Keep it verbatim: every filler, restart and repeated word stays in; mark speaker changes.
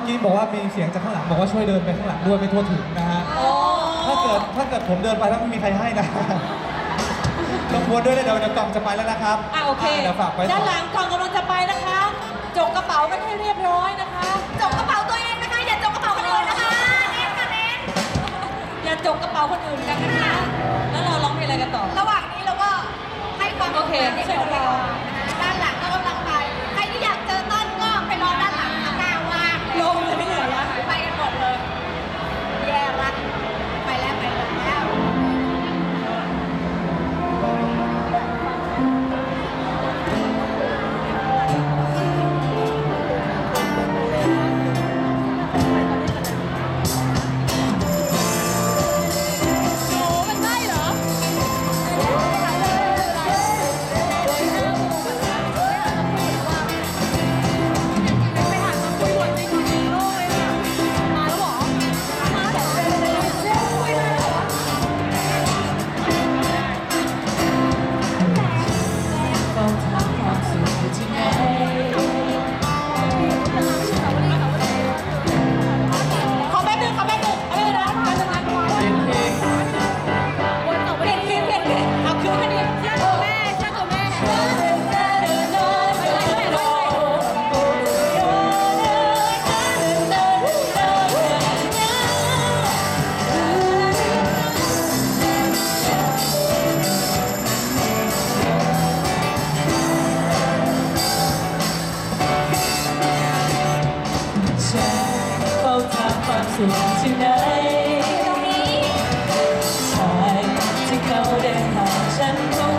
Speaker 1: กี้บอกว่ามีเสียงจากข้างหลังบอกว่าช่วยเดินไปข้างหลังด้วยไม่ทั่วถึงนะฮะถ้าเกิดถ้าเกิดผมเดินไปแล้วไม่มีใครให้นะต้องควรด้วยนะเดี๋ยวเดี๋ยวกล่องจะไปแล้วนะครับ
Speaker 2: อ่ะโอเค
Speaker 1: เดี๋ยวฝากไป
Speaker 2: ด้านหลังกล่องกำลังจะไปนะคะจกกระเป๋ากันให้เรียบร้อยนะคะ
Speaker 3: จกกระเป๋าตัวเองนะคะอย่าจกกระเป๋าคนอื่นนะคะเน้นค่ะเน้น
Speaker 2: อย่าจกกระเป๋าคนอื่นกันนะคะแล้วเราร้องเพลงอะไรกันต่อ
Speaker 3: ระหว่างนี้เราก็ให้ความ
Speaker 2: โอเค
Speaker 3: เดี๋ยวเราด้านหลังก็กำลังไปใครที่อยากเจอต้นก็ไปรอด้านหลังข้างหน้าว่าง
Speaker 2: ลงเลยไม่เหลือละ
Speaker 3: ไปกันหมดเลยแย่ละไปแล้วไปแล้ว
Speaker 2: สุขที่ไหนชายที่เขาได้หาฉัน